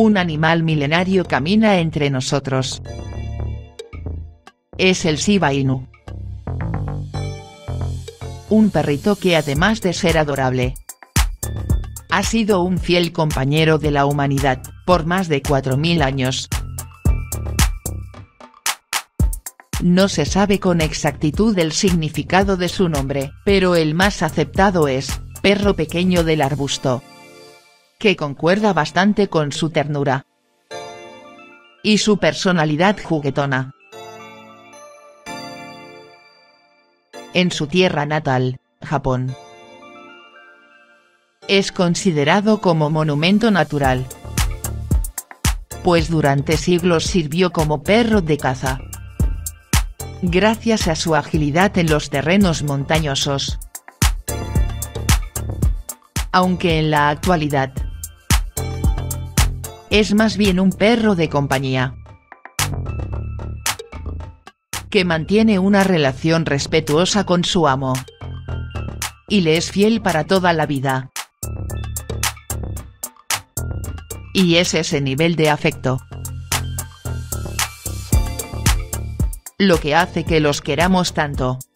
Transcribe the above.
Un animal milenario camina entre nosotros. Es el Shiba Inu. Un perrito que además de ser adorable, ha sido un fiel compañero de la humanidad, por más de 4000 años. No se sabe con exactitud el significado de su nombre, pero el más aceptado es, perro pequeño del arbusto, que concuerda bastante con su ternura y su personalidad juguetona. En su tierra natal, Japón, es considerado como monumento natural, pues durante siglos sirvió como perro de caza, gracias a su agilidad en los terrenos montañosos. Aunque en la actualidad es más bien un perro de compañía, que mantiene una relación respetuosa con su amo y le es fiel para toda la vida. Y es ese nivel de afecto lo que hace que los queramos tanto.